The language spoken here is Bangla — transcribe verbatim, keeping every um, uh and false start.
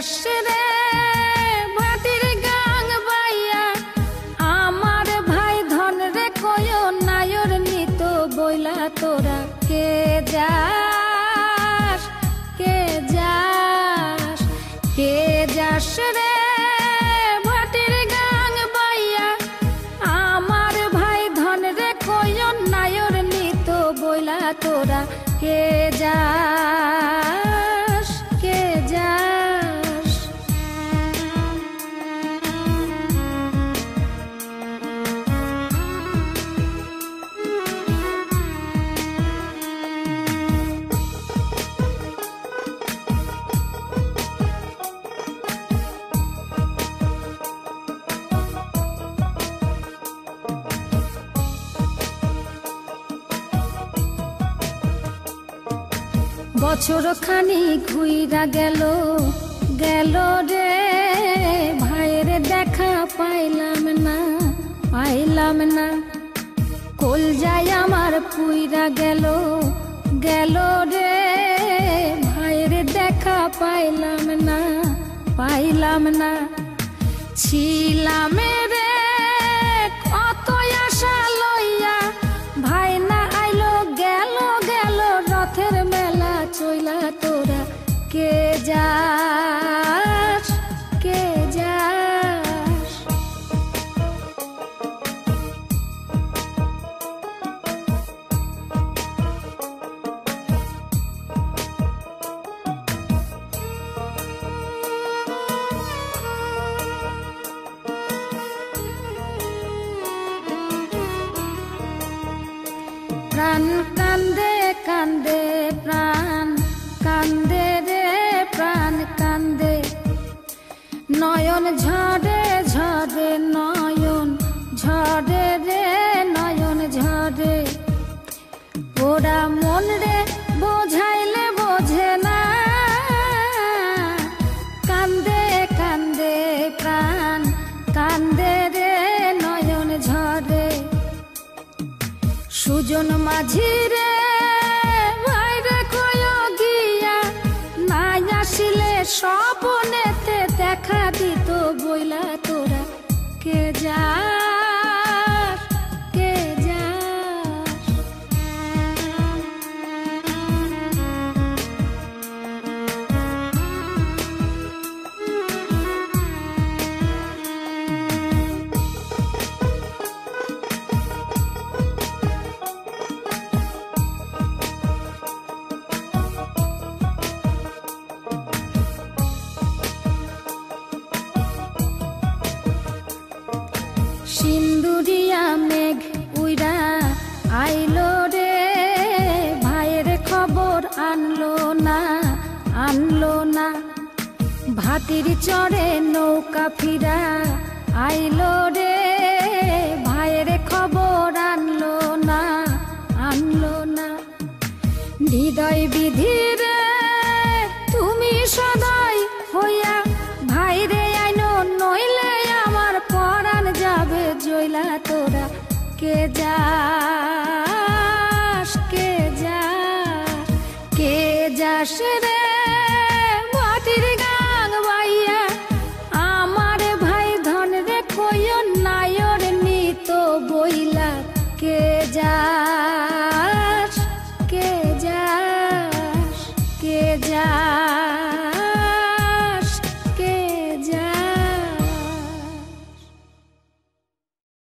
যাস রে ভাটির গাং বাইয়া আমার ভাই ধন রে কয় নায়র নিত বইলা তোরা কে যাস কে যাস কে যাস রে ভাটির গাং বাইয়া আমার ভাই ধন রে কয় নায়র নিত বইলা তোরা কে যাস কে যাস বছর খানি ঘুইরা গেল গেল রে ভাইয়ের দেখা পাইলাম না পাইলাম না কল যায় আমার পুইরা গেল গেল রে ভাইয়ের দেখা পাইলাম না পাইলাম না ছিলাম রে কত আশা লইয়া ভাই না আইলো গেল গেল রথের মেলা চইলা তোরা কে যাস কে যাস প্রাণ কান্দে কান্দে প্রাণ কান্দে রে প্রাণ কান্দে নয়ন ঝরে ঝরে নয়ন ঝরে রে নয়ন ঝরে ওরা মন রে বোঝাইলে বোঝে না কান্দে কান্দে প্রাণ কান্দে রে নয়ন ঝরে সুজন মাঝি রে ভাইরে কয় গিয়া নাই আসিলে স্বপনেতে দেখা দিত বইলা তোরা কে যাস কে যাস সিন্দুরিয়া মেঘ উইরা আইলো রে ভাইয়ের খবর আনলো না আনলো না ভাতির চড়ে নৌকা ফিরা আইলো রে ভাইয়ের খবর আনলো না আনলো না হৃদয় বিধি রে তুমি সদাই হইয়া ভাইরে আইনো নইলে আমার পরাণ যাবে জইলা তোরা কে যাস কে যাস কে যাস রে ভাটির গাং বাইয়া আমার ভাই ধন রে কই নায়র নিত বইলা কে যাস কে যাস কে যাস।